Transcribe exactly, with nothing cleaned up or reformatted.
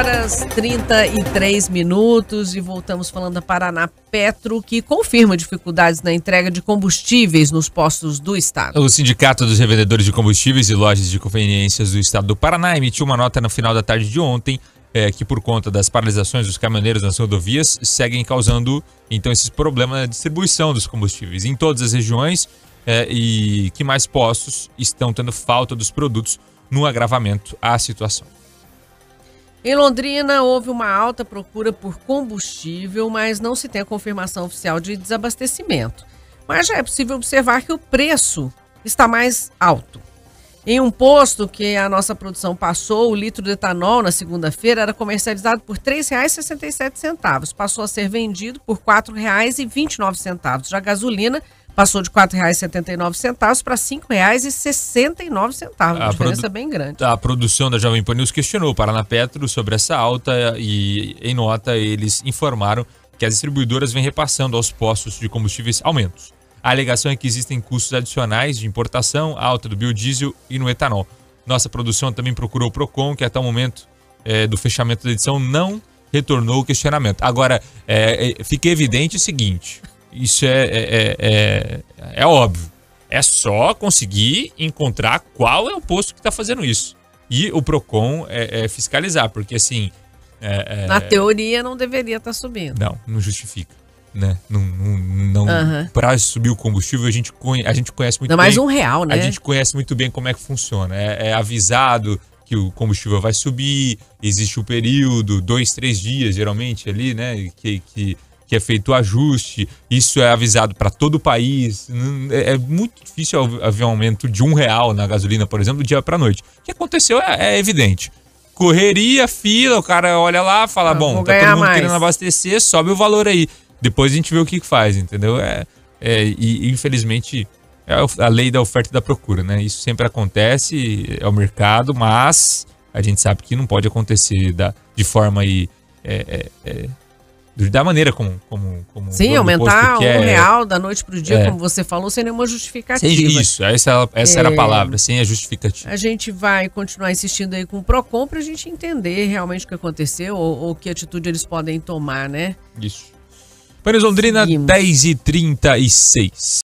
horas e trinta e três minutos e voltamos falando da Paraná Petro, que confirma dificuldades na entrega de combustíveis nos postos do estado. O Sindicato dos Revendedores de Combustíveis e Lojas de Conveniências do estado do Paraná emitiu uma nota no final da tarde de ontem é, que, por conta das paralisações dos caminhoneiros nas rodovias, seguem causando então esses problemas na distribuição dos combustíveis em todas as regiões é, e que mais postos estão tendo falta dos produtos no agravamento à situação. Em Londrina, houve uma alta procura por combustível, mas não se tem a confirmação oficial de desabastecimento. Mas já é possível observar que o preço está mais alto. Em um posto que a nossa produção passou, o litro de etanol na segunda-feira era comercializado por três reais e sessenta e sete centavos. Passou a ser vendido por quatro reais e vinte e nove centavos. Já a gasolina passou de quatro reais e setenta e nove centavos para cinco reais e sessenta e nove centavos. Uma diferença produ- bem grande. A produção da Jovem Pan News questionou o Paraná Petro sobre essa alta e, em nota, eles informaram que as distribuidoras vêm repassando aos postos de combustíveis aumentos. A alegação é que existem custos adicionais de importação, alta do biodiesel e no etanol. Nossa produção também procurou o Procon, que até o momento é, do fechamento da edição não retornou o questionamento. Agora, é, é, fica evidente o seguinte... Isso é, é, é, é óbvio. É só conseguir encontrar qual é o posto que está fazendo isso. E o Procon é, é fiscalizar, porque assim... É, é... Na teoria não deveria estar tá subindo. Não, não justifica. Né? Não, não, não, uhum. Para subir o combustível, a gente, conhe, a gente conhece muito não, bem... mais um real, né? A gente conhece muito bem como é que funciona. É, é avisado que o combustível vai subir, existe um período, dois, três dias, geralmente, ali, né? Que... que que é feito o ajuste, isso é avisado para todo o país. É muito difícil haver um aumento de um real na gasolina, por exemplo, do dia para a noite. O que aconteceu é, é evidente. Correria, fila, o cara olha lá, fala, ah, bom, tá todo mundo mais. querendo abastecer, sobe o valor aí. Depois a gente vê o que, que faz, entendeu? É, é, e infelizmente é a lei da oferta e da procura, né? Isso sempre acontece, é o mercado, mas a gente sabe que não pode acontecer da, de forma aí... É, é, é, da maneira como... como, como Sim, aumentar um real da noite para o dia, é. como você falou, sem nenhuma justificativa. Sem isso, essa, essa é, era a palavra, sem a justificativa. A gente vai continuar insistindo aí com o Procon para a gente entender realmente o que aconteceu ou, ou que atitude eles podem tomar, né? Isso. Pan News Londrina, dez e trinta e seis.